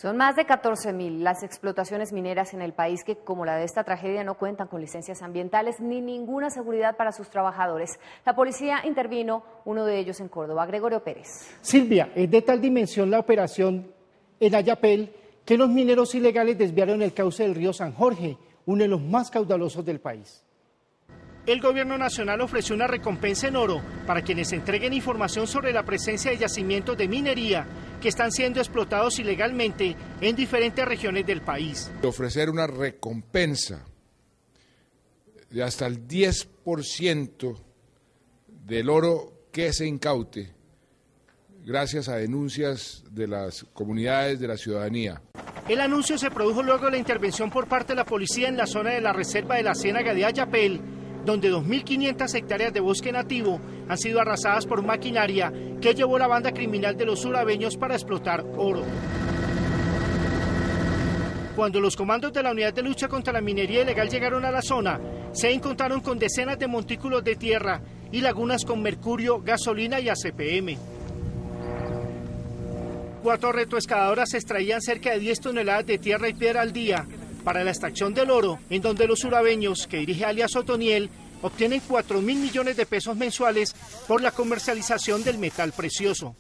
Son más de 14.000 las explotaciones mineras en el país que, como la de esta tragedia, no cuentan con licencias ambientales ni ninguna seguridad para sus trabajadores. La policía intervino, uno de ellos en Córdoba. Gregorio Pérez. Silvia, es de tal dimensión la operación en Ayapel que los mineros ilegales desviaron el cauce del río San Jorge, uno de los más caudalosos del país. El gobierno nacional ofreció una recompensa en oro para quienes entreguen información sobre la presencia de yacimientos de minería que están siendo explotados ilegalmente en diferentes regiones del país. Ofrecer una recompensa de hasta el 10% del oro que se incaute gracias a denuncias de las comunidades, de la ciudadanía. El anuncio se produjo luego de la intervención por parte de la policía en la zona de la reserva de la Ciénaga de Ayapel, donde 2.500 hectáreas de bosque nativo han sido arrasadas por maquinaria que llevó la banda criminal de los surabeños para explotar oro. Cuando los comandos de la Unidad de Lucha contra la Minería Ilegal llegaron a la zona, se encontraron con decenas de montículos de tierra y lagunas con mercurio, gasolina y ACPM. 4 retroexcavadoras extraían cerca de 10 toneladas de tierra y piedra al día para la extracción del oro, en donde los surabeños, que dirige alias Otoniel, obtienen 4.000 millones de pesos mensuales por la comercialización del metal precioso.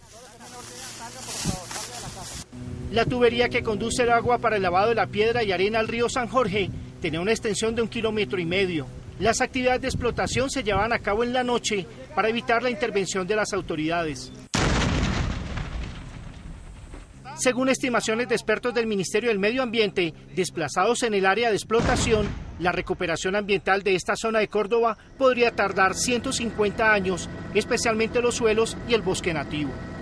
La tubería que conduce el agua para el lavado de la piedra y arena al río San Jorge tenía una extensión de 1,5 kilómetros. Las actividades de explotación se llevaban a cabo en la noche para evitar la intervención de las autoridades. Según estimaciones de expertos del Ministerio del Medio Ambiente, desplazados en el área de explotación, la recuperación ambiental de esta zona de Córdoba podría tardar 150 años, especialmente los suelos y el bosque nativo.